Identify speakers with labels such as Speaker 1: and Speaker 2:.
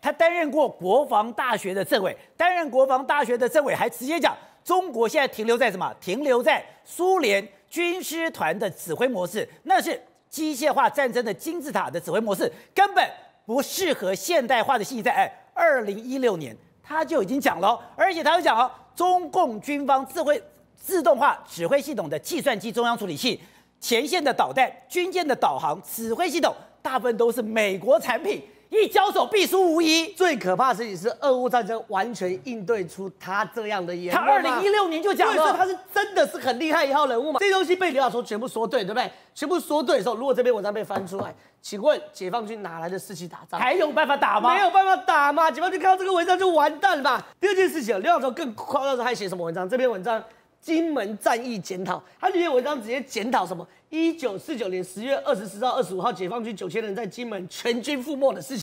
Speaker 1: 他担任过国防大学的政委，担任国防大学的政委还直接讲，中国现在停留在什么？停留在苏联军师团的指挥模式，那是机械化战争的金字塔的指挥模式，根本不适合现代化的新一代。2016年他就已经讲了，而且他会讲哦，中共军方自动化指挥系统的计算机中央处理器、前线的导弹、军舰的导航、指挥系统，大部分都是美国产品。一交手必输无疑。
Speaker 2: 最可怕的事情是，俄乌战争完全应对出他这样的言论。
Speaker 1: 他2016年就讲了，
Speaker 2: 所以他是真的是很厉害一号人物嘛？这些东西被刘亚洲全部说对，对不对？全部说对的时候，如果这篇文章被翻出来，请问解放军哪来的士气打仗？
Speaker 1: 还有办法打吗？
Speaker 2: 没有办法打嘛！解放军看到这个文章就完蛋了嘛。第二件事情，刘亚洲更夸张的，还写什么文章？这篇文章。金门战役检讨，他这篇文章直接检讨什么？1949年10月24号、25号，解放军9000人在金门全军覆没的事情。